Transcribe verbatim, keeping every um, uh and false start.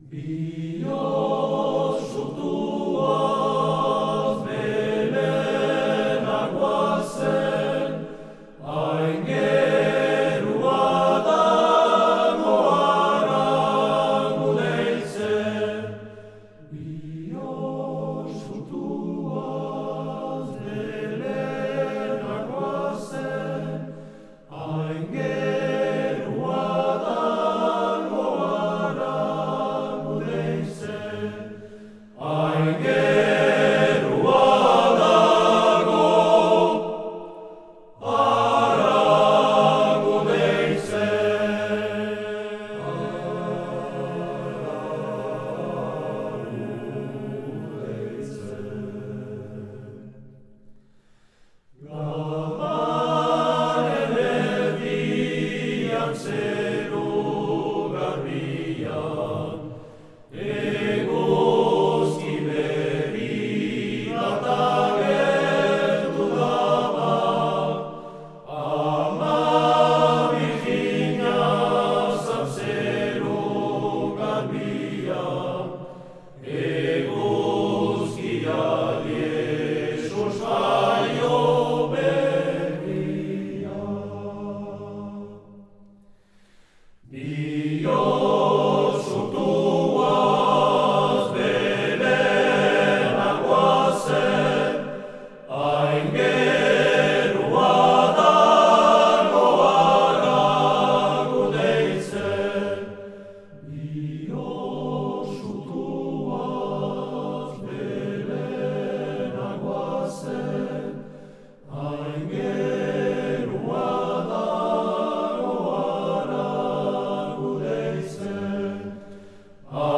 Bihotzu tuaz belenak guazen, hain gerua dago harangu deitzen. Bihotzu tuaz belenak guazen, hain gerua dago harangu deitzen. Hain gerua dago harangu deitzen. Gabaren erdian zeru garbian, eguzki berri bat agertu daba. Ama Virginia zan zeru garbian, eguzkia Jesus jaio berria. Bihotzu tuaz belenak guazen, hain gerua dago harangu deitzen. Bihotzu tuaz belenak guazen, hain gerua dago harangu deitzen.